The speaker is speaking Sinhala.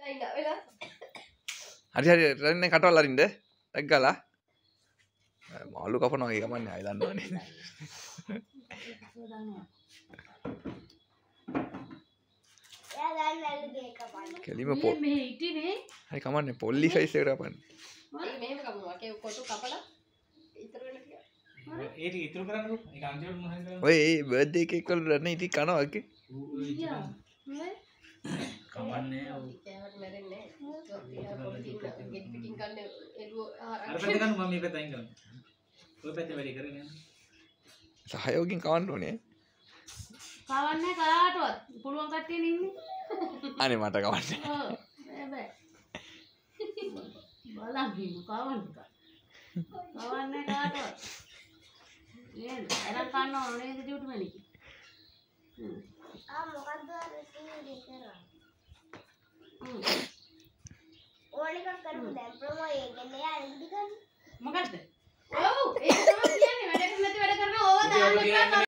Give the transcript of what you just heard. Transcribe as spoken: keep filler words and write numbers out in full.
හරි හරි රන්නේ කටවල් අරින්න. ටැග් ගාලා. මාළු කපනවා වගේ කමන්නේ ආයි දන්නවනේ. එයා දැන් නැල්ලුගේ කපන්න. කෙලිම පොල්. මේ හිටිනේ. හරි කමන්නේ පොල්ලි සයිස් එකට කපන්නේ. මේ මෙහෙම කපනවා. ඒක කොටු කපලා ඉතුරු වෙන ටික. ඒක ඉතුරු කරන්නකො. ඒක අන්තිමට මොනවද කරන්නේ? ඔය ඒ බර්ත්ඩේ කේක් වල රන්නේ ඉතින් කනවා එකේ. කමන්නේ ඔව්. කෑවට මැරෙන්නේ නැහැ. ගෙඩි පිටින් කන්න එළුව අර පැත්ත ගන්න මම මේ පැත්ත අයින් කරනවා. ඔය පැත්තේ වැඩි කරගෙන යන්න. සහයෝගයෙන් කවන්න ඕනේ. කවන්නේ කාටවත් පුළුවන් කට්ටිය ඉන්නේ. අනේ මට කවන්නේ. ඔව් බෑ බලන් ගිහම කවන්න කා. කවන්නේ කාටවත්. නේද? අරන් කන්න ඕනේ නේද ඩියුටි මැනිකි. හ්ම්. ආ මොකද්ද අර සීනි කරා. හ්ම්. ඕනික කරමු දැන් ප්‍රොමෝ එකෙන් එයා ඉදි ගන්න. මොකද්ද? ඔව් ඒක තමයි කියන්නේ වැඩ කරන්නේ නැති වැඩ කරනවා ඕවා දාන්න එපා.